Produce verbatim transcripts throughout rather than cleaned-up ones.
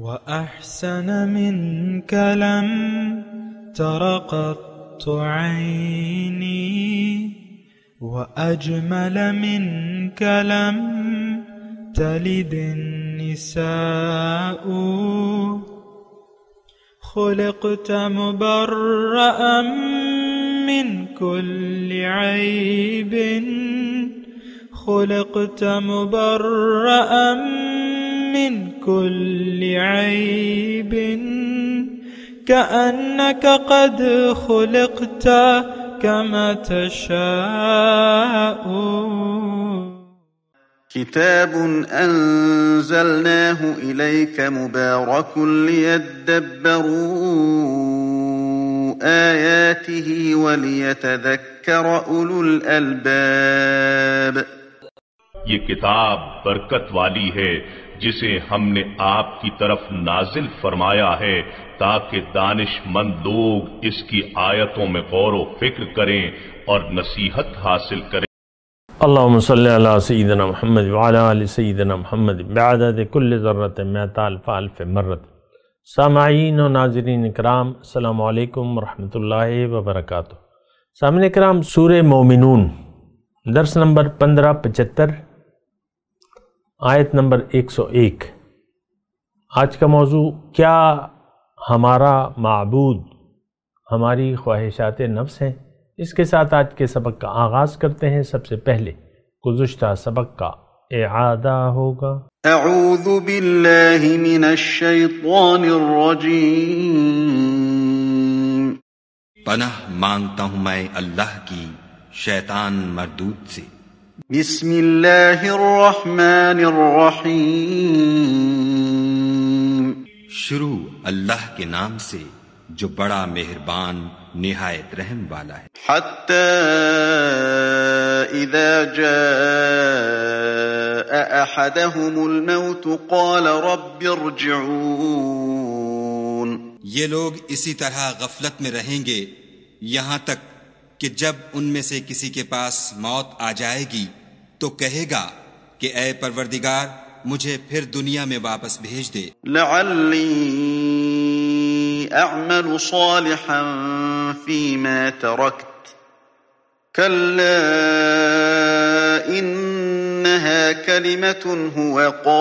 وأحسن منك لم تر قط عيني وأجمل منك لم تلد النساء خلقت مبرأ من كل عيب خلقت مبرأ من كل عيب كأنك قد خلقت كما تشاء. كتاب أنزلناه إليك مبارك ليدبروا آياته وليتذكر أولو الألباب. یہ کتاب برکت والی ہے جسے ہم نے آپ کی طرف نازل فرمایا ہے تاکہ دانش مند لوگ اس کی آیتوں میں غور و فکر کریں اور نصیحت حاصل کریں. اللہم صلی علی سیدنا محمد وعلی آل سیدنا محمد بعدد کل ذرۃ مئۃ الف الف مرۃ. سامعین و ناظرین اکرام، السلام علیکم ورحمۃ اللہ وبرکاتہ. سامعین اکرام، سورہ مومنون درس نمبر پندرہ پچہتر آیت نمبر ایک سو ایک. آج کا موضوع کیا ہمارا معبود ہماری خواہشات نفس ہیں؟ اس کے ساتھ آج کے سبق کا آغاز کرتے ہیں. سب سے پہلے گزشتہ سبق کا اعادہ ہوگا. اعوذ باللہ من الشیطان الرجیم. پناہ مانگتا ہوں میں اللہ کی شیطان مردود سے. بسم اللہ الرحمن الرحیم. شروع اللہ کے نام سے جو بڑا مہربان نہایت رحم والا ہے. حتی اذا جاء احدهم الموت قال رب ارجعون. یہ لوگ اسی طرح غفلت میں رہیں گے یہاں تک کہ جب ان میں سے کسی کے پاس موت آ جائے گی تو کہے گا کہ اے پروردگار مجھے پھر دنیا میں واپس بھیج دے. لعلی اعمل صالحا فيما تركت كلا انها كلمة هو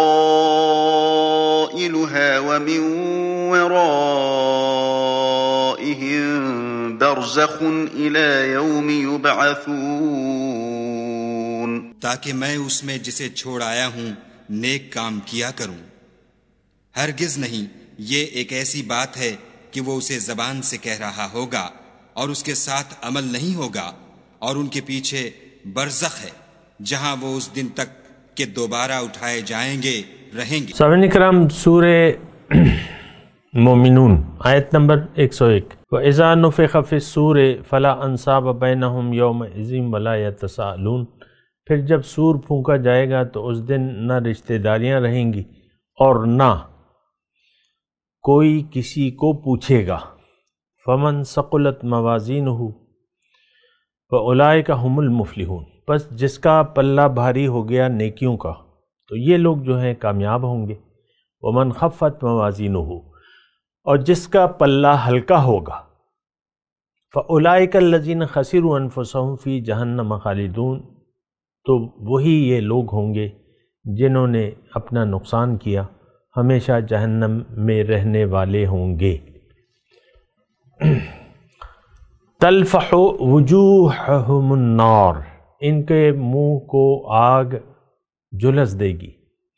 قائلها ومن ورائهم برزخ الى يوم يبعثون. تاکہ میں اس میں جسے چھوڑ آیا ہوں نیک کام کیا کروں. ہرگز نہیں، یہ ایک ایسی بات ہے کہ وہ اسے زبان سے کہہ رہا ہوگا اور اس کے ساتھ عمل نہیں ہوگا، اور ان کے پیچھے برزخ ہے جہاں وہ اس دن تک کہ دوبارہ اٹھائے جائیں گے رہیں گے. سامعین کرام، سورہ مومنون آیت نمبر ایک سو ایک. وَإِذَا نُفِخَ فِي الصُّورِ فَلَا أَنْسَابَ بَيْنَهُمْ يَوْمَئِذٍ وَلَا يَتَسَاءَلُونَ. پھر جب سور پھونکا جائے گا تو اس دن نہ رشتہ داریاں رہیں گی اور نہ کوئی کسی کو پوچھے گا. فَمَنْ ثَقُلَتْ مَوَازِينُهُ فَأُولَئِكَ هُمُ الْمُفْلِحُونَ. بس جس کا پلہ بھاری ہو گیا نیکیوں کا تو یہ لوگ جو ہیں کامیاب ہوں گے. وَمَنْ خَفَّتْ مَوَازِينُهُ، اور جس کا پلہ ہلکا ہوگا فَأُولَئِكَ الَّذِينَ خَسِرُوا أَنفُسَهُمْ فِي جَهَنَّمَ خَالِدُونَ. تو وہی یہ لوگ ہوں گے جنہوں نے اپنا نقصان کیا، ہمیشہ جہنم میں رہنے والے ہوں گے. تلفح وجوہہم النار، ان کے منہ کو آگ جلس دے گی.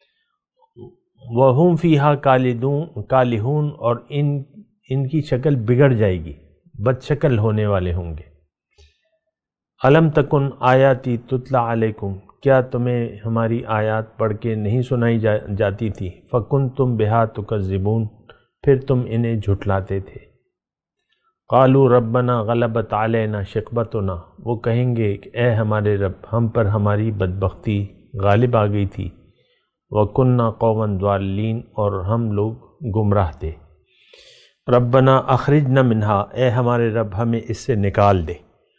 وہم فیہا کالہون، اور ان ان کی شکل بگڑ جائے گی، بد شکل ہونے والے ہوں گے. الم تکن آیاتی تتلا علیکم، کیا تمہیں ہماری آیات پڑھ کے نہیں سنائی جا جاتی تھی؟ فکن تم بہا تکذبون، پھر تم انہیں جھٹلاتے تھے. قالوا ربنا غلبت علینا شقوتنا، وہ کہیں گے کہ اے ہمارے رب ہم پر ہماری بدبختی غالب آ گئی تھی. وَكُنَّا قَوْمًا ضَالِّينَ، اور ہم لوگ گمراہ تھے. ربنا اخرجنا منہا، اے ہمارے رب ہمیں اس سے نکال دے.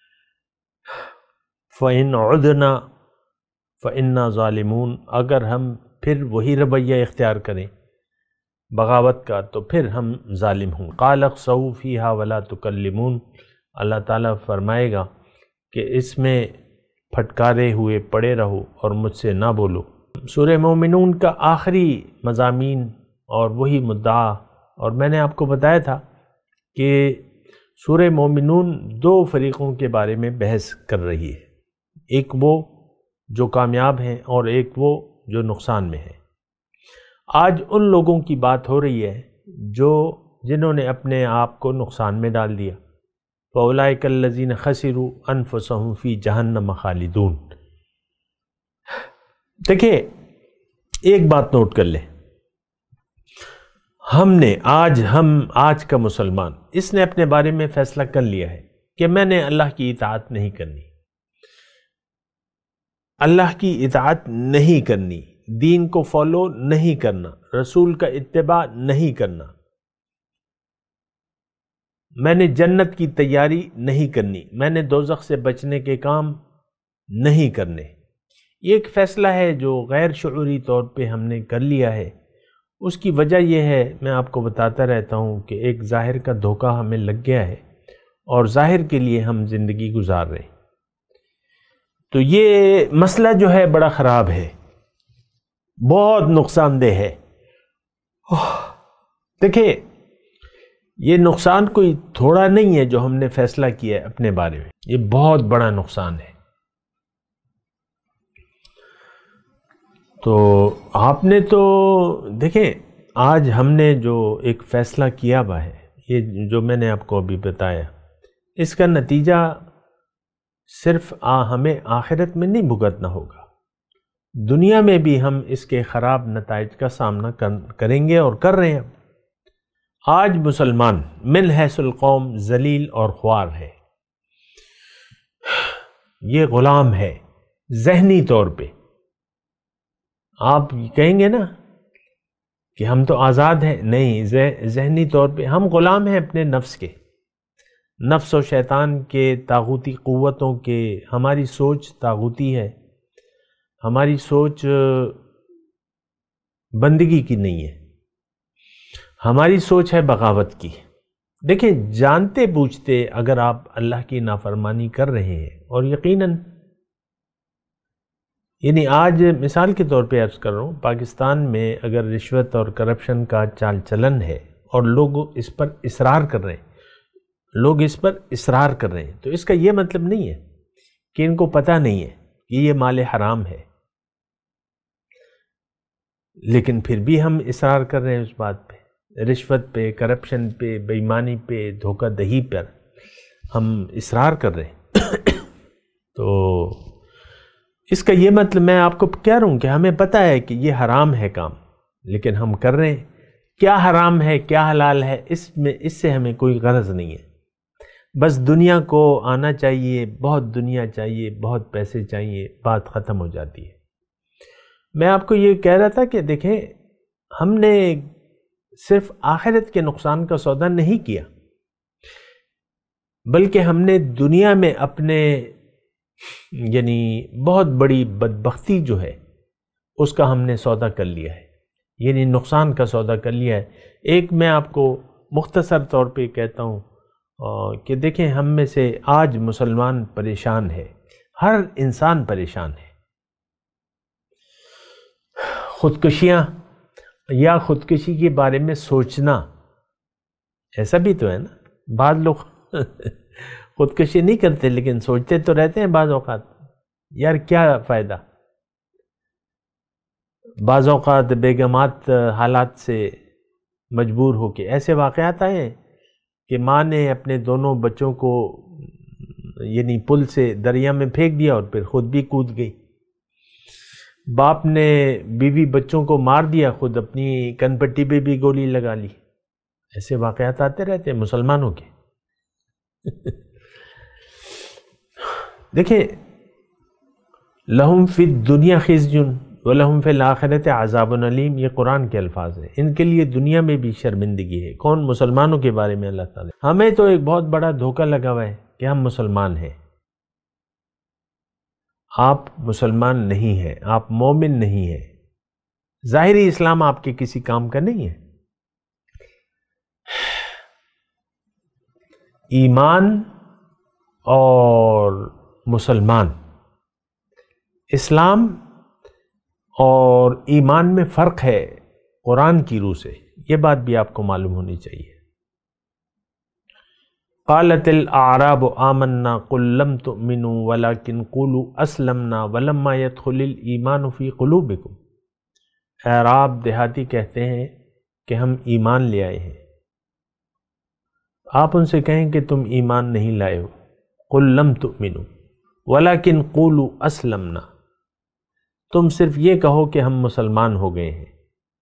فَإِنْ عُدْنَا فَإِنَّا ظَالِمُونَ، اگر ہم پھر وہی رویہ اختیار کریں بغاوت کا تو پھر ہم ظالم ہوں۔ قال اخسؤوا فیہا ولا تکلمون، اللہ تعالیٰ فرمائے گا کہ اس میں پھٹکارے ہوئے پڑے رہو اور مجھ سے نہ بولو۔ سورہ مومنون کا آخری مضامین اور وہی مدعا، اور میں نے آپ کو بتایا تھا کہ سورہ مومنون دو فریقوں کے بارے میں بحث کر رہی ہے، ایک وہ جو کامیاب ہیں اور ایک وہ جو نقصان میں ہیں۔ آج ان لوگوں کی بات ہو رہی ہے جو جنہوں نے اپنے آپ کو نقصان میں ڈال دیا۔ فَأُولَئِكَ الَّذِينَ خَسِرُوا أَنفُسَهُمْ فِي جَهَنَّمَ خَالِدُونَ۔ دیکھیں ایک بات نوٹ کر لیں، ہم نے آج ہم آج کا مسلمان اس نے اپنے بارے میں فیصلہ کر لیا ہے کہ میں نے اللہ کی اطاعت نہیں کرنی، اللہ کی اطاعت نہیں کرنی، دین کو فالو نہیں کرنا، رسول کا اتباع نہیں کرنا، میں نے جنت کی تیاری نہیں کرنی، میں نے دوزخ سے بچنے کے کام نہیں کرنے۔ یہ ایک فیصلہ ہے جو غیر شعوری طور پہ ہم نے کر لیا ہے۔ اس کی وجہ یہ ہے، میں آپ کو بتاتا رہتا ہوں کہ ایک ظاہر کا دھوکہ ہمیں لگ گیا ہے اور ظاہر کے لیے ہم زندگی گزار رہے ہیں۔ تو یہ مسئلہ جو ہے بڑا خراب ہے، بہت نقصان دہ ہے۔ دیکھیں یہ نقصان کوئی تھوڑا نہیں ہے جو ہم نے فیصلہ کیا ہے اپنے بارے میں، یہ بہت بڑا نقصان ہے۔ تو آپ نے تو دیکھیں آج ہم نے جو ایک فیصلہ کیا ہوا ہے، یہ جو میں نے آپ کو ابھی بتایا، اس کا نتیجہ صرف آ ہمیں آخرت میں نہیں بھگتنا ہوگا، دنیا میں بھی ہم اس کے خراب نتائج کا سامنا کریں گے اور کر رہے ہیں۔ آج مسلمان من حیث القوم ذلیل اور خوار ہے، یہ غلام ہے ذہنی طور پہ۔ آپ کہیں گے نا کہ ہم تو آزاد ہیں، نہیں، ذہنی طور پہ ہم غلام ہیں اپنے نفس کے، نفس و شیطان کے، طاغوتی قوتوں کے۔ ہماری سوچ طاغوتی ہے، ہماری سوچ بندگی کی نہیں ہے، ہماری سوچ ہے بغاوت کی۔ دیکھیں جانتے بوجھتے اگر آپ اللہ کی نافرمانی کر رہے ہیں، اور یقیناً یعنی آج مثال کے طور پہ عرض کر رہا ہوں، پاکستان میں اگر رشوت اور کرپشن کا چال چلن ہے اور لوگ اس پر اصرار کر رہے ہیں لوگ اس پر اصرار کر رہے ہیں تو اس کا یہ مطلب نہیں ہے کہ ان کو پتہ نہیں ہے کہ یہ مال حرام ہے، لیکن پھر بھی ہم اصرار کر رہے ہیں اس بات پہ، رشوت پہ، کرپشن پہ، بے ایمانی پہ، دھوکہ دہی پر ہم اصرار کر رہے ہیں۔ تو اس کا یہ مطلب میں آپ کو کہہ رہا ہوں کہ ہمیں پتہ ہے کہ یہ حرام ہے کام، لیکن ہم کر رہے ہیں۔ کیا حرام ہے کیا حلال ہے اس میں اس سے ہمیں کوئی غرض نہیں ہے، بس دنیا کو آنا چاہیے، بہت دنیا چاہیے، بہت پیسے چاہیے، بات ختم ہو جاتی ہے۔ میں آپ کو یہ کہہ رہا تھا کہ دیکھیں ہم نے صرف آخرت کے نقصان کا سودا نہیں کیا، بلکہ ہم نے دنیا میں اپنے یعنی بہت بڑی بدبختی جو ہے اس کا ہم نے سودا کر لیا ہے، یعنی نقصان کا سودا کر لیا ہے۔ ایک میں آپ کو مختصر طور پہ کہتا ہوں کہ دیکھیں ہم میں سے آج مسلمان پریشان ہے، ہر انسان پریشان ہے۔ خودکشیاں یا خودکشی کے بارے میں سوچنا، ایسا بھی تو ہے نا، بعض لوگ خودکشی نہیں کرتے لیکن سوچتے تو رہتے ہیں بعض اوقات، یار کیا فائدہ۔ بعض اوقات بیگمات حالات سے مجبور ہو کے ایسے واقعات آئے ہیں کہ ماں نے اپنے دونوں بچوں کو یعنی پل سے دریا میں پھینک دیا اور پھر خود بھی کود گئی، باپ نے بیوی بچوں کو مار دیا، خود اپنی کن پٹی پہ بھی گولی لگا لی۔ ایسے واقعات آتے رہتے ہیں مسلمانوں کے۔ دیکھیں لہم فی الدنیا خزی ولہم فی الآخرۃ عذاب علیم، یہ قرآن کے الفاظ ہیں، ان کے لیے دنیا میں بھی شرمندگی ہے۔ کون؟ مسلمانوں کے بارے میں اللہ تعالیٰ۔ ہمیں تو ایک بہت بڑا دھوکہ لگا ہوا ہے کہ ہم مسلمان ہیں۔ آپ مسلمان نہیں ہیں، آپ مومن نہیں ہیں، ظاہری اسلام آپ کے کسی کام کا نہیں ہے۔ ایمان اور مسلمان، اسلام اور ایمان میں فرق ہے قرآن کی روح سے، یہ بات بھی آپ کو معلوم ہونی چاہیے۔ قالت الاعراب آمنا قل لم تؤمنوا ولكن قولوا اسلمنا ولما يدخل الايمان في قلوبكم، اعراب دیہاتی کہتے ہیں کہ ہم ایمان لے آئے ہیں، آپ ان سے کہیں کہ تم ایمان نہیں لائے ہو، قل لم تؤمنوا ولكن قولوا اسلمنا، تم صرف یہ کہو کہ ہم مسلمان ہو گئے ہیں،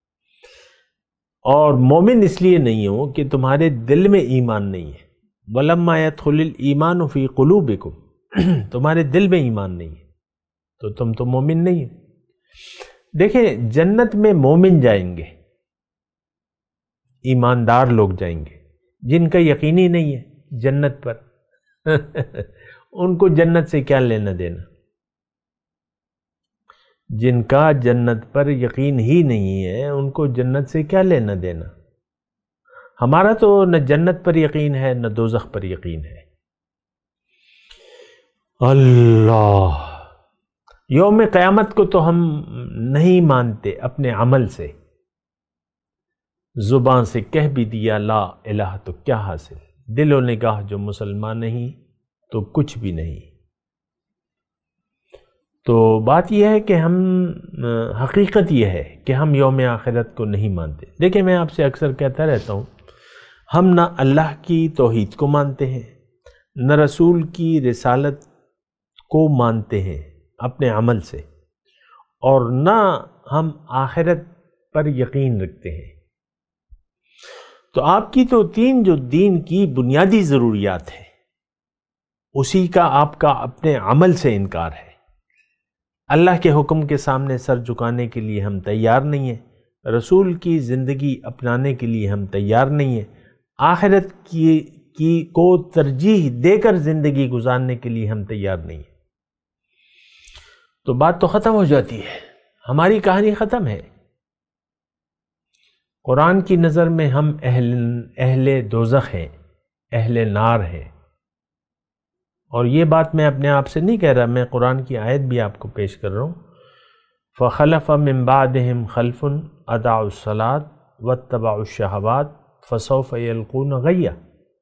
اور مومن اس لیے نہیں ہو کہ تمہارے دل میں ایمان نہیں ہے، وَلَمَّا يَدْخُلِ الْإِيمَانُ فِي قُلُوبِكُمْ، تمہارے دل میں ایمان نہیں ہے تو تم تو مومن نہیں ہے۔ دیکھیں جنت میں مومن جائیں گے، ایماندار لوگ جائیں گے، جن کا یقینی نہیں ہے جنت پر ان کو جنت سے کیا لینا دینا، جن کا جنت پر یقین ہی نہیں ہے ان کو جنت سے کیا لینا دینا۔ ہمارا تو نہ جنت پر یقین ہے نہ دوزخ پر یقین ہے۔ اللہ، یوم قیامت کو تو ہم نہیں مانتے اپنے عمل سے، زبان سے کہہ بھی دیا لا الہ تو کیا حاصل، دل و نگاہ جو مسلمان نہیں تو کچھ بھی نہیں۔ تو بات یہ ہے کہ ہم حقیقت یہ ہے کہ ہم یوم آخرت کو نہیں مانتے۔ دیکھیں میں آپ سے اکثر کہتا رہتا ہوں، ہم نہ اللہ کی توحید کو مانتے ہیں، نہ رسول کی رسالت کو مانتے ہیں اپنے عمل سے، اور نہ ہم آخرت پر یقین رکھتے ہیں۔ تو آپ کی تو تین جو دین کی بنیادی ضروریات ہیں اسی کا آپ کا اپنے عمل سے انکار ہے۔ اللہ کے حکم کے سامنے سر جھکانے کے لیے ہم تیار نہیں ہیں، رسول کی زندگی اپنانے کے لیے ہم تیار نہیں ہیں، آخرت کی کی کو ترجیح دے کر زندگی گزارنے کے لیے ہم تیار نہیں ہیں، تو بات تو ختم ہو جاتی ہے، ہماری کہانی ختم ہے۔ قرآن کی نظر میں ہم اہل اہل دوزخ ہیں، اہل نار ہیں، اور یہ بات میں اپنے آپ سے نہیں کہہ رہا، میں قرآن کی آیت بھی آپ کو پیش کر رہا ہوں۔ فَخَلَفَ مِن بَعْدِهِمْ خَلْفٌ أَضَاعُوا الصَّلَاةَ وَاتَّبَعُوا الشَّهَوَاتِ فَسَوْفَ يَلْقُونَ غَيًّا،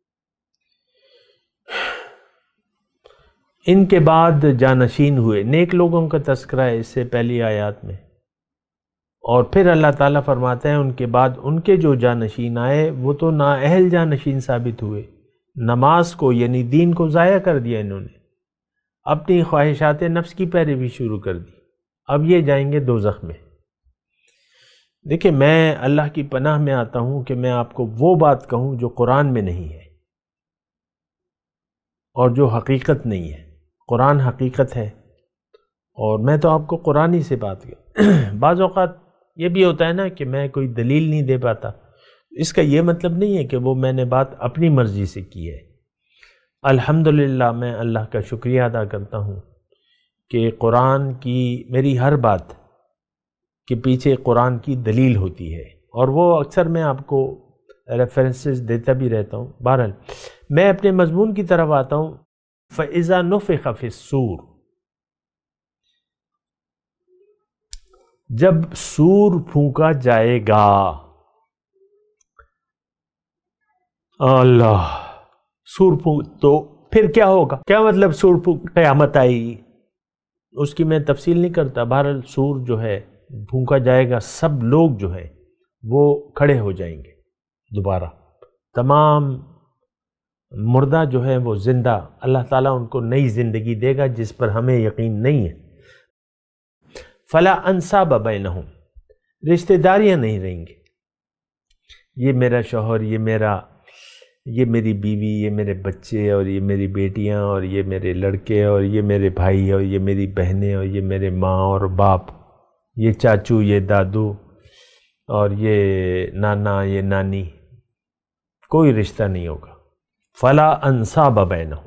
ان کے بعد جانشین ہوئے، نیک لوگوں کا تذکرہ ہے اس سے پہلی آیات میں، اور پھر اللہ تعالیٰ فرماتے ہیں ان کے بعد ان کے جو جانشین آئے وہ تو نااہل جانشین ثابت ہوئے، نماز کو یعنی دین کو ضائع کر دیا انہوں نے، اپنی خواہشات نفس کی پیروی شروع کر دی، اب یہ جائیں گے دوزخ میں۔ دیکھیں میں اللہ کی پناہ میں آتا ہوں کہ میں آپ کو وہ بات کہوں جو قرآن میں نہیں ہے اور جو حقیقت نہیں ہے۔ قرآن حقیقت ہے اور میں تو آپ کو قرآن ہی سے بات کر بعض اوقات یہ بھی ہوتا ہے نا کہ میں کوئی دلیل نہیں دے پاتا، اس کا یہ مطلب نہیں ہے کہ وہ میں نے بات اپنی مرضی سے کی ہے۔ الحمدللہ میں اللہ کا شکریہ ادا کرتا ہوں کہ قرآن کی میری ہر بات کے پیچھے قرآن کی دلیل ہوتی ہے، اور وہ اکثر میں آپ کو ریفرنسز دیتا بھی رہتا ہوں۔ بہرحال میں اپنے مضمون کی طرف آتا ہوں۔ فَإِذَا نُفِخَ فِي الصُّورِ، جب سور پھونکا جائے گا، اللہ سور پھونک تو پھر کیا ہوگا؟ کیا مطلب سور پھونک قیامت آئی؟ اس کی میں تفصیل نہیں کرتا۔ بہرحال سور جو ہے پھونکا جائے گا، سب لوگ جو ہے وہ کھڑے ہو جائیں گے دوبارہ، تمام مردہ جو ہے وہ زندہ، اللہ تعالیٰ ان کو نئی زندگی دے گا جس پر ہمیں یقین نہیں ہے۔ فلا انصاب بینہم، رشتہ داریاں نہیں رہیں گے، یہ میرا شوہر، یہ میرا یہ میری بیوی، یہ میرے بچے، اور یہ میری بیٹیاں، اور یہ میرے لڑکے، اور یہ میرے بھائی، اور یہ میری بہنیں، اور یہ میرے ماں اور باپ، یہ چاچو، یہ دادو، اور یہ نانا، یہ نانی، کوئی رشتہ نہیں ہوگا۔ فلا انصاب بینہم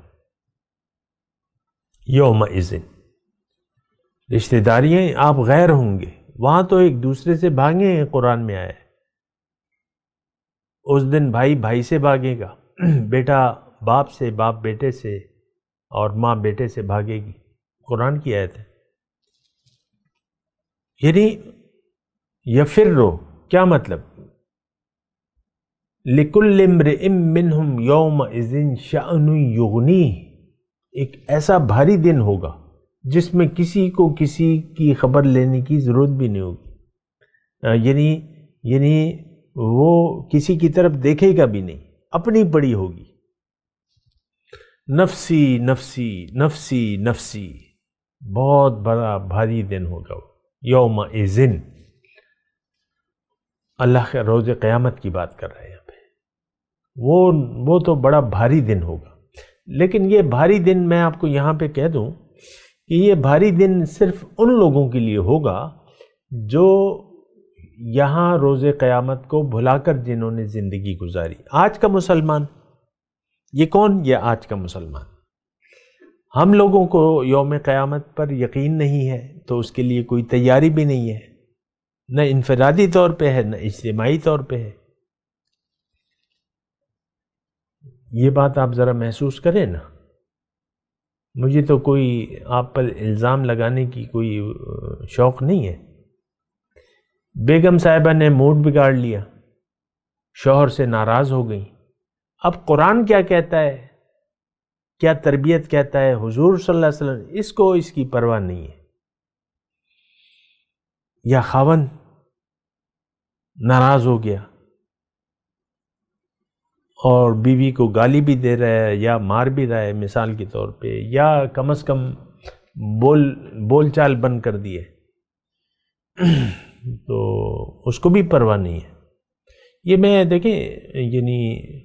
یومئذ، رشتہ داریاں آپ غیر ہوں گے، وہاں تو ایک دوسرے سے بھاگے ہیں، قرآن میں آیا ہے۔ اس دن بھائی بھائی سے بھاگے گا، بیٹا باپ سے، باپ بیٹے سے، اور ماں بیٹے سے بھاگے گی۔ قرآن کی آیت ہے۔ یعنی یفرو کیا مطلب؟ لِكُلِّ امْرِئٍ مِّنْهُمْ يَوْمَئِذٍ شَأْنٌ يُغْنِيهِ، ایک ایسا بھاری دن ہوگا جس میں کسی کو کسی کی خبر لینے کی ضرورت بھی نہیں ہوگی، یعنی یعنی وہ کسی کی طرف دیکھے گا بھی نہیں، اپنی پڑی ہوگی۔ نفسی نفسی نفسی نفسی، بہت بڑا بھاری دن ہوگا وہ، یوم اذن، اللہ کے روز قیامت کی بات کر رہے ہیں یہاں پہ۔ وہ وہ تو بڑا بھاری دن ہوگا، لیکن یہ بھاری دن میں آپ کو یہاں پہ کہہ دوں کہ یہ بھاری دن صرف ان لوگوں کے لیے ہوگا جو یہاں روز قیامت کو بھلا کر جنہوں نے زندگی گزاری۔ آج کا مسلمان، یہ کون؟ یہ آج کا مسلمان۔ ہم لوگوں کو یوم قیامت پر یقین نہیں ہے تو اس کے لیے کوئی تیاری بھی نہیں ہے، نہ انفرادی طور پہ ہے نہ اجتماعی طور پہ ہے۔ یہ بات آپ ذرا محسوس کریں نا۔ مجھے تو کوئی آپ پر الزام لگانے کی کوئی شوق نہیں ہے۔ بیگم صاحبہ نے موڈ بگاڑ لیا، شوہر سے ناراض ہو گئی۔ اب قرآن کیا کہتا ہے، کیا تربیت کہتا ہے، حضور صلی اللہ علیہ وسلم، اس کو اس کی پرواہ نہیں ہے۔ یا خاوند ناراض ہو گیا اور بیوی کو گالی بھی دے رہا ہے یا مار بھی رہا ہے مثال کے طور پہ، یا کم از کم بول بول چال بند کر دیے، تو اس کو بھی پرواہ نہیں ہے۔ یہ میں دیکھیں یعنی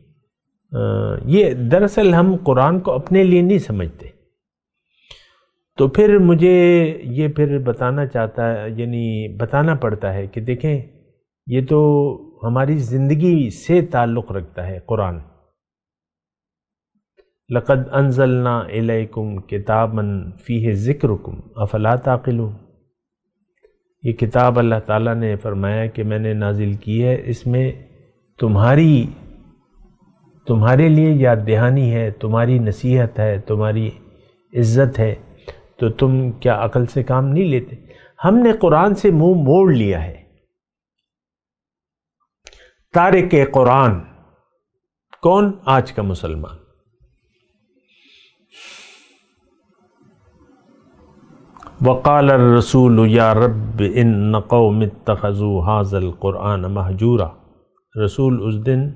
یہ دراصل ہم قرآن کو اپنے لیے نہیں سمجھتے، تو پھر مجھے یہ پھر بتانا چاہتا ہے، یعنی بتانا پڑتا ہے کہ دیکھیں یہ تو ہماری زندگی سے تعلق رکھتا ہے قرآن۔ لَقَدْ أَنزَلْنَا إِلَيْكُمْ كِتَابًا فِيهِ ذِكْرُكُمْ أَفَلَا تَعْقِلُونَ، یہ کتاب اللہ تعالیٰ نے فرمایا کہ میں نے نازل کی ہے، اس میں تمہاری تمہارے لیے یاد دہانی ہے، تمہاری نصیحت ہے، تمہاری عزت ہے، تو تم کیا عقل سے کام نہیں لیتے؟ ہم نے قرآن سے منہ موڑ لیا ہے۔ تارک قرآن کون؟ آج کا مسلمان۔ وقال الرسول یا رب ان قوم اتخذوا هذا القرآن مہجورا، رسول اس دن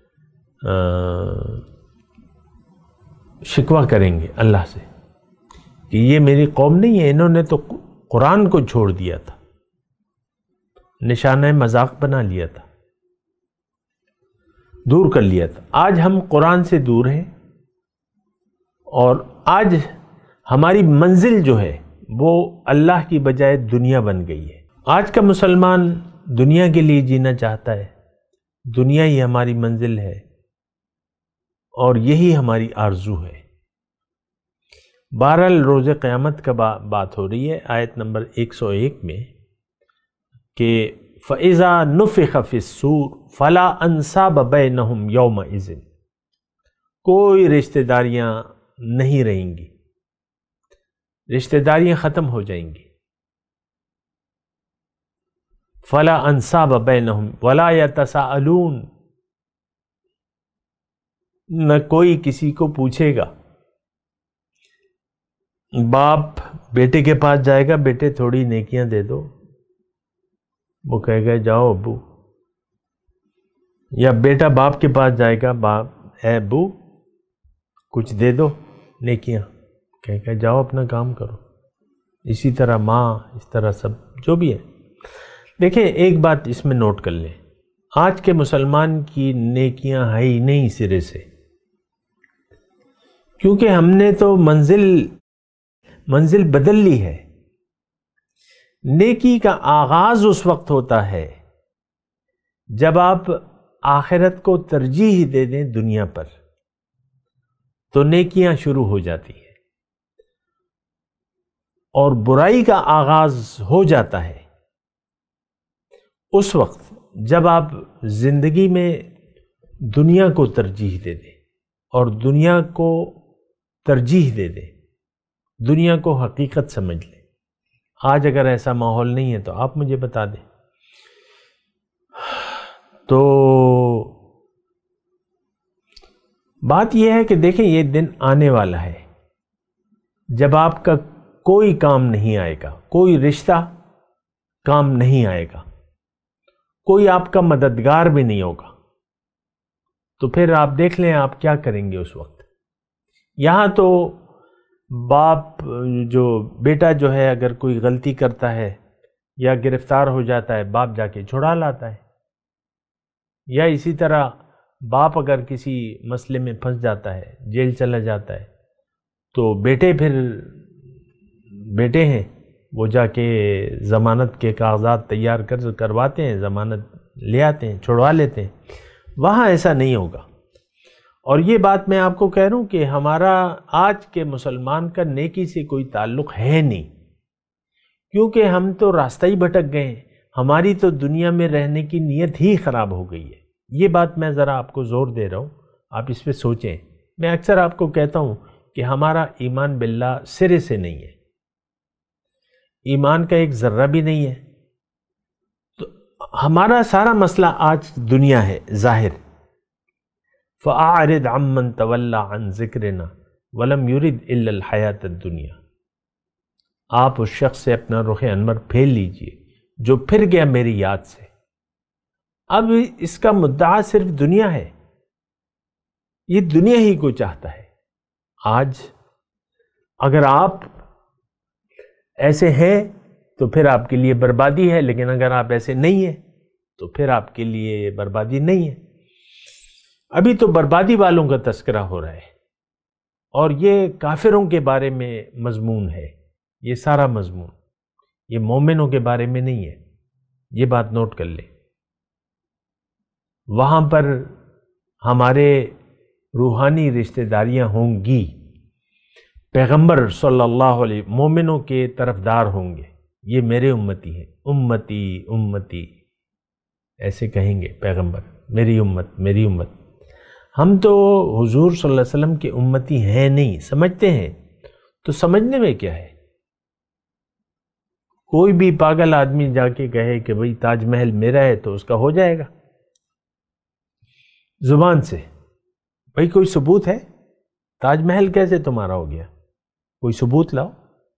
شکوہ کریں گے اللہ سے کہ یہ میری قوم نہیں ہے، انہوں نے تو قرآن کو چھوڑ دیا تھا، نشانہ مذاق بنا لیا تھا، دور کر لیا تھا۔ آج ہم قرآن سے دور ہیں، اور آج ہماری منزل جو ہے وہ اللہ کی بجائے دنیا بن گئی ہے۔ آج کا مسلمان دنیا کے لیے جینا چاہتا ہے، دنیا ہی ہماری منزل ہے اور یہی ہماری آرزو ہے۔ بہرحال روز قیامت کا بات ہو رہی ہے آیت نمبر ایک سو ایک میں کہ فَإِذَا نُفِخَ فِي الصُّورِ فَلَا أَنْسَابَ بَيْنَهُمْ يَوْمَئِذٍ، کوئی رشتہ داریاں نہیں رہیں گی، رشتہ داریاں ختم ہو جائیں گی۔ فَلَا أَنْسَابَ بَيْنَهُمْ وَلَا يَتَسَاءَلُونَ، نہ کوئی کسی کو پوچھے گا۔ باپ بیٹے کے پاس جائے گا، بیٹے تھوڑی نیکیاں دے دو، وہ کہے گا جاؤ ابو، یا بیٹا باپ کے پاس جائے گا، باپ اے ابو کچھ دے دو نیکیاں، کہے گا جاؤ اپنا کام کرو۔ اسی طرح ماں، اس طرح سب جو بھی ہے۔ دیکھیں ایک بات اس میں نوٹ کر لیں، آج کے مسلمان کی نیکیاں ہے ہی نہیں سرے سے، کیونکہ ہم نے تو منزل منزل بدل لی ہے۔ نیکی کا آغاز اس وقت ہوتا ہے جب آپ آخرت کو ترجیح دے دیں دنیا پر، تو نیکیاں شروع ہو جاتی ہیں، اور برائی کا آغاز ہو جاتا ہے اس وقت جب آپ زندگی میں دنیا کو ترجیح دے دیں، اور دنیا کو ترجیح دے دے، دنیا کو حقیقت سمجھ لے۔ آج اگر ایسا ماحول نہیں ہے تو آپ مجھے بتا دیں۔ تو بات یہ ہے کہ دیکھیں یہ دن آنے والا ہے جب آپ کا کوئی کام نہیں آئے گا، کوئی رشتہ کام نہیں آئے گا، کوئی آپ کا مددگار بھی نہیں ہوگا۔ تو پھر آپ دیکھ لیں آپ کیا کریں گے اس وقت۔ یہاں تو باپ جو بیٹا جو ہے اگر کوئی غلطی کرتا ہے یا گرفتار ہو جاتا ہے، باپ جا کے چھڑا لاتا ہے، یا اسی طرح باپ اگر کسی مسئلے میں پھنس جاتا ہے، جیل چلا جاتا ہے، تو بیٹے پھر بیٹے ہیں وہ جا کے ضمانت کے کاغذات تیار کر کرواتے ہیں، ضمانت لے آتے ہیں، چھڑوا لیتے ہیں۔ وہاں ایسا نہیں ہوگا۔ اور یہ بات میں آپ کو کہہ رہا ہوں کہ ہمارا آج کے مسلمان کا نیکی سے کوئی تعلق ہے نہیں، کیونکہ ہم تو راستہ ہی بھٹک گئے ہیں، ہماری تو دنیا میں رہنے کی نیت ہی خراب ہو گئی ہے۔ یہ بات میں ذرا آپ کو زور دے رہا ہوں، آپ اس پہ سوچیں۔ میں اکثر آپ کو کہتا ہوں کہ ہمارا ایمان باللہ سرے سے نہیں ہے، ایمان کا ایک ذرہ بھی نہیں ہے۔ تو ہمارا سارا مسئلہ آج دنیا ہے ظاہر۔ فَأَعْرِضْ عَمَّنْ تَوَلَّى عَنْ ذِكْرِنَا وَلَمْ يُرِدْ إِلَّا الْحَيَاةَ الدُّنْيَا۔ آپ اس شخص سے اپنا رخ انور پھیر لیجئے جو پھر گیا میری یاد سے۔ اب اس کا مدعا صرف دنیا ہے، یہ دنیا ہی کو چاہتا ہے۔ آج اگر آپ ایسے ہیں تو پھر آپ کے لیے بربادی ہے، لیکن اگر آپ ایسے نہیں ہیں تو پھر آپ کے لیے بربادی نہیں ہے۔ ابھی تو بربادی والوں کا تذکرہ ہو رہا ہے، اور یہ کافروں کے بارے میں مضمون ہے، یہ سارا مضمون، یہ مومنوں کے بارے میں نہیں ہے۔ یہ بات نوٹ کر لیں۔ وہاں پر ہمارے روحانی رشتہ داریاں ہوں گی، پیغمبر صلی اللہ علیہ مومنوں کے طرفدار ہوں گے، یہ میرے امتی ہیں، امتی امتی ایسے کہیں گے پیغمبر، میری امت میری امت۔ ہم تو حضور صلی اللہ علیہ وسلم کے امتی ہیں نہیں، سمجھتے ہیں، تو سمجھنے میں کیا ہے؟ کوئی بھی پاگل آدمی جا کے کہے کہ بھئی تاج محل میرا ہے تو اس کا ہو جائے گا زبان سے۔ بھئی کوئی ثبوت ہے؟ تاج محل کیسے تمہارا ہو گیا؟ کوئی ثبوت لاؤ۔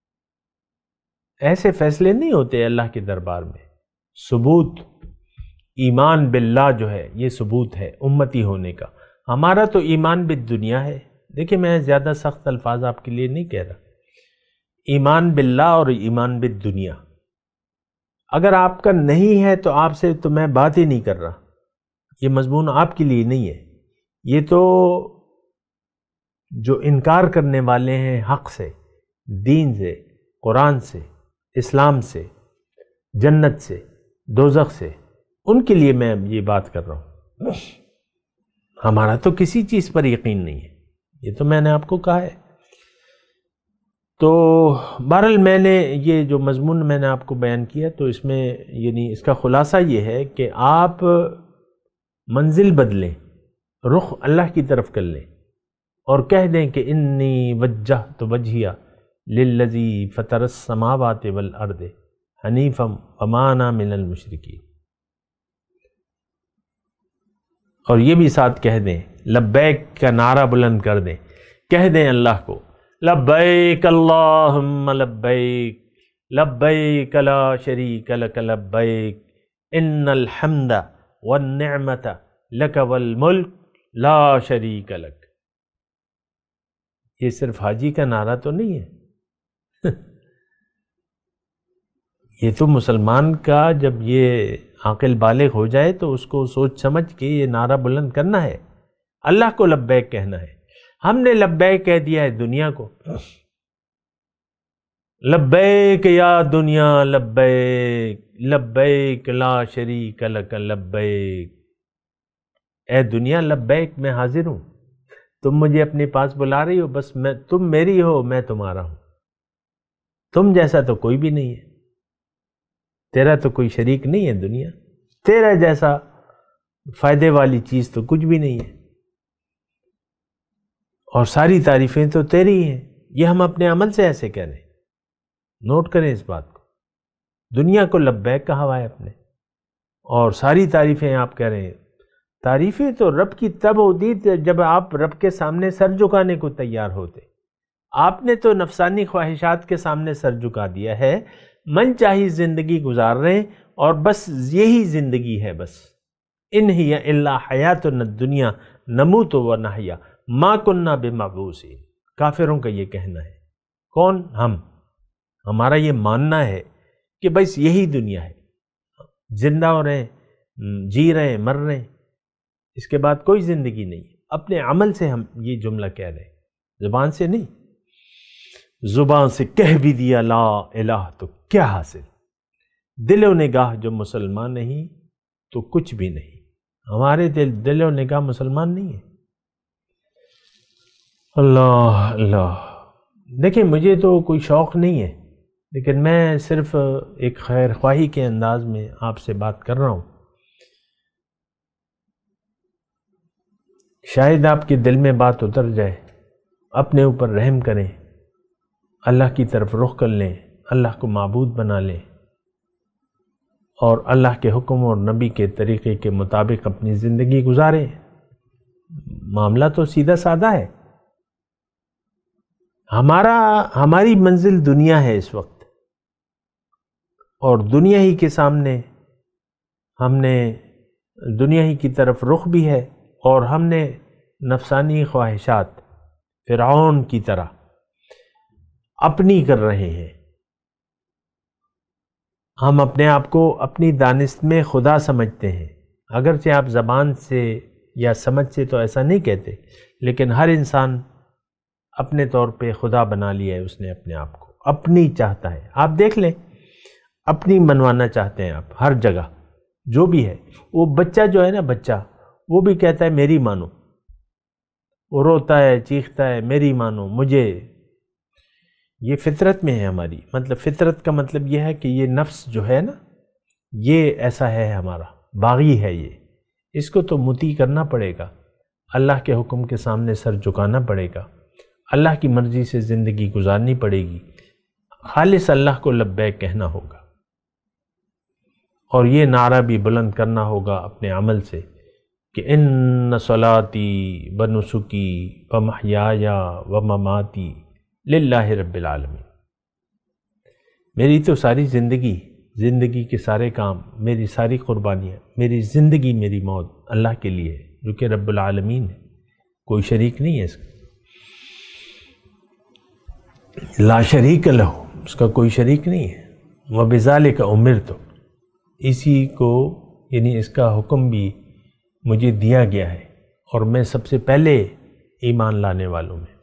ایسے فیصلے نہیں ہوتے اللہ کے دربار میں۔ ثبوت ایمان باللہ جو ہے یہ ثبوت ہے امتی ہونے کا۔ ہمارا تو ایمان بالدنیا ہے۔ دیکھیں میں زیادہ سخت الفاظ آپ کے لیے نہیں کہہ رہا، ایمان باللہ اور ایمان بالدنیا۔ اگر آپ کا نہیں ہے تو آپ سے تو میں بات ہی نہیں کر رہا، یہ مضمون آپ کے لیے نہیں ہے۔ یہ تو جو انکار کرنے والے ہیں حق سے، دین سے، قرآن سے، اسلام سے، جنت سے، دوزخ سے، ان کے لیے میں یہ بات کر رہا ہوں۔ ہمارا تو کسی چیز پر یقین نہیں ہے، یہ تو میں نے آپ کو کہا ہے۔ تو بہرحال میں نے یہ جو مضمون میں نے آپ کو بیان کیا تو اس میں یعنی اس کا خلاصہ یہ ہے کہ آپ منزل بدلیں، رخ اللہ کی طرف کر لیں اور کہہ دیں کہ انی وجہت وجہی للذی فطر السماوات والارض حنیفا وما انا من المشرکین۔ اور یہ بھی ساتھ کہہ دیں، لبیک کا نعرہ بلند کر دیں، کہہ دیں اللہ کو لبیک اللہم لبیک لبیک لا شریک لک لبیک ان الحمد والنعمت لک والملک لا شریک لک۔ یہ صرف حاجی کا نعرہ تو نہیں ہے، یہ تو مسلمان کا جب یہ عاقل بالغ ہو جائے تو اس کو سوچ سمجھ کے یہ نعرہ بلند کرنا ہے، اللہ کو لبیک کہنا ہے۔ ہم نے لبیک کہہ دیا ہے دنیا کو، لبیک یا دنیا لبیک لبیک لا شریک لک لبیک۔ اے دنیا لبیک میں حاضر ہوں، تم مجھے اپنے پاس بلا رہی ہو، بس میں تم میری ہو میں تمہارا ہوں، تم جیسا تو کوئی بھی نہیں ہے، تیرا تو کوئی شریک نہیں ہے دنیا، تیرا جیسا فائدے والی چیز تو کچھ بھی نہیں ہے۔ اور ساری تعریفیں تو تیری ہیں. یہ ہم اپنے عمل سے ایسے کہہ رہے ہیں. نوٹ کریں اس بات کو. دنیا کو لبیک کہا ہوا ہے اپنے، اور ساری تعریفیں آپ کہہ رہے ہیں. تعریفیں تو رب کی تب ہوتی جب آپ رب کے سامنے سر جھکانے کو تیار ہوتے. آپ نے تو نفسانی خواہشات کے سامنے سر جھکا دیا ہے. من چاہی زندگی گزار رہے ہیں اور بس یہی زندگی ہے. بس ان ہی الا حیاتنا الدنیا نموت و نحیا ما کننا بمبعوثین. کافروں کا یہ کہنا ہے. کون؟ ہم. ہمارا یہ ماننا ہے کہ بس یہی دنیا ہے، زندہ ہو رہے ہیں، جی رہے ہیں، مر رہے ہیں، اس کے بعد کوئی زندگی نہیں. اپنے عمل سے ہم یہ جملہ کہہ رہے ہیں، زبان سے نہیں. زبان سے کہہ بھی دیا لا الہ تو کیا حاصل، دل و نگاہ جو مسلمان نہیں تو کچھ بھی نہیں. ہمارے دل دل و نگاہ مسلمان نہیں ہے. اللہ اللہ. دیکھیں مجھے تو کوئی شوق نہیں ہے، لیکن میں صرف ایک خیر خواہی کے انداز میں آپ سے بات کر رہا ہوں. شاید آپ کے دل میں بات اتر جائے. اپنے اوپر رحم کریں، اللہ کی طرف رخ کر لیں، اللہ کو معبود بنا لیں اور اللہ کے حکم اور نبی کے طریقے کے مطابق اپنی زندگی گزاریں. معاملہ تو سیدھا سادہ ہے. ہمارا ہماری منزل دنیا ہے اس وقت، اور دنیا ہی کے سامنے ہم نے دنیا ہی کی طرف رخ بھی ہے، اور ہم نے نفسانی خواہشات فرعون کی طرح اپنی کر رہے ہیں. ہم اپنے آپ کو اپنی دانست میں خدا سمجھتے ہیں. اگرچہ آپ زبان سے یا سمجھ سے تو ایسا نہیں کہتے، لیکن ہر انسان اپنے طور پہ خدا بنا لیا ہے اس نے اپنے آپ کو. اپنی چاہتا ہے. آپ دیکھ لیں، اپنی منوانا چاہتے ہیں آپ ہر جگہ. جو بھی ہے، وہ بچہ جو ہے نا، بچہ وہ بھی کہتا ہے میری مانو. وہ روتا ہے، چیختا ہے میری مانو، مجھے. یہ فطرت میں ہے ہماری. مطلب فطرت کا مطلب یہ ہے کہ یہ نفس جو ہے نا، یہ ایسا ہے ہمارا، باغی ہے یہ. اس کو تو مطیع کرنا پڑے گا، اللہ کے حکم کے سامنے سر جھکانا پڑے گا، اللہ کی مرضی سے زندگی گزارنی پڑے گی، خالص اللہ کو لبیک کہنا ہوگا، اور یہ نعرہ بھی بلند کرنا ہوگا اپنے عمل سے کہ ان صلاتی و نسکی و محیای و مماتی للہ رب العالمین. میری تو ساری زندگی زندگی کے سارے کام، میری ساری قربانیاں، میری زندگی میری موت اللہ کے لیے ہے، جو کہ رب العالمین ہے. کوئی شریک نہیں ہے اس کا. لا شریک لہو، اس کا کوئی شریک نہیں ہے. وبذالک امرت، اسی کو یعنی اس کا حکم بھی مجھے دیا گیا ہے، اور میں سب سے پہلے ایمان لانے والوں میں.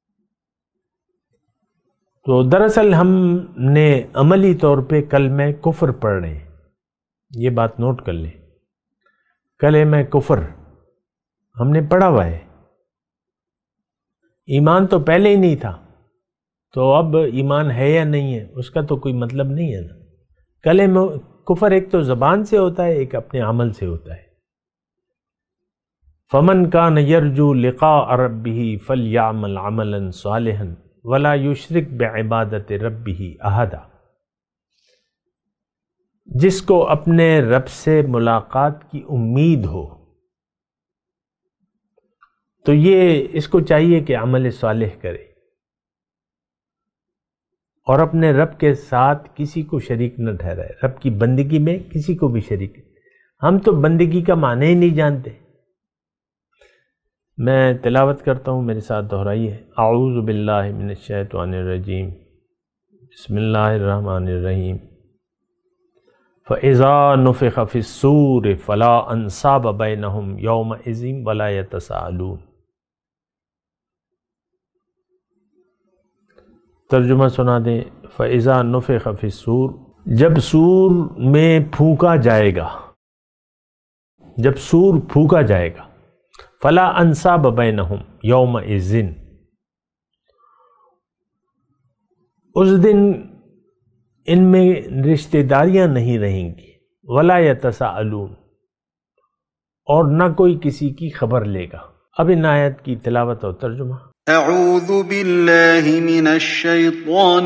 تو دراصل ہم نے عملی طور پہ کلمہ کفر پڑھ رہے ہیں. یہ بات نوٹ کر لیں، کلمہ کفر ہم نے پڑھا ہوا ہے. ایمان تو پہلے ہی نہیں تھا، تو اب ایمان ہے یا نہیں ہے اس کا تو کوئی مطلب نہیں ہے نا. کلمہ کفر ایک تو زبان سے ہوتا ہے، ایک اپنے عمل سے ہوتا ہے. فمن کان یرجو لقاء ربہ فلیعمل عملا صالحا ولا یشرک بعبادت ربہ احدا. جس کو اپنے رب سے ملاقات کی امید ہو تو یہ اس کو چاہیے کہ عمل صالح کرے، اور اپنے رب کے ساتھ کسی کو شریک نہ ٹھہرائے. رب کی بندگی میں کسی کو بھی شریک. ہم تو بندگی کا معنی ہی نہیں جانتے. میں تلاوت کرتا ہوں، میرے ساتھ دہرائیے. اعوذ باللہ من الشیطان الرجیم، بسم اللہ الرحمن الرحیم. فَإِذَا نُفِخَ فِي الصُّورِ فَلَا أَنْصَابَ بَيْنَهُمْ يَوْمَئِذٍ وَلَا يَتَسَاءَلُونَ. ترجمہ سنا دیں. فَإِذَا نُفِخَ فِي الصُّورِ، جب سور میں پھونکا جائے گا، جب سور پھونکا جائے گا. فَلَا أَنْصَابَ بَيْنَهُمْ يَوْمَئِذٍ، اس دن ان میں رشتہ داریاں نہیں رہیں گی. وَلَا يَتَسَاءَلُونَ، اور نہ کوئی کسی کی خبر لے گا. اب ان آیت کی تلاوت اور ترجمہ. اعوذ باللہ من الشیطان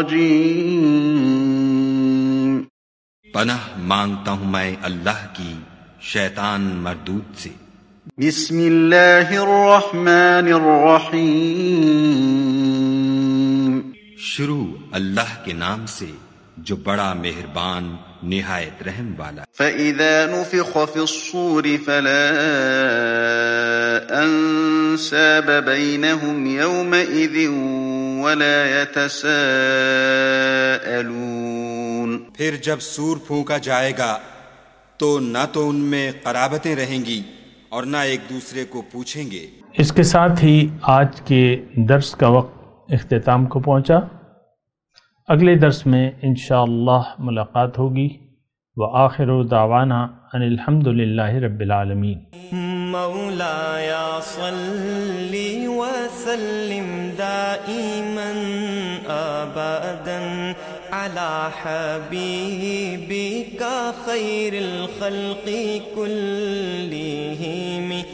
الرجیم، پناہ مانگتا ہوں میں اللہ کی شیطان مردود سے۔ بسم اللہ الرحمن الرحیم، شروع اللہ کے نام سے جو بڑا مہربان نہایت رحم والا۔ فَإِذَا نُفِخَ فِي الصُّورِ فَلَا أَنْسَابَ بَيْنَهُمْ يَوْمَئِذٍ وَلَا يَتَسَاءَلُونَ، پھر جب سور پھونکا جائے گا تو نہ تو ان میں قرابتیں رہیں گی اور نہ ایک دوسرے کو پوچھیں گے۔ اس کے ساتھ ہی آج کے درس کا وقت اختتام کو پہنچا۔ اگلے درس میں انشاءاللہ ملاقات ہوگی۔ وآخر دعوانا ان الحمد للہ رب العالمین۔ مولایا صلی وسلم دائما ابدا علی حبیبک خیر الخلق کلہم۔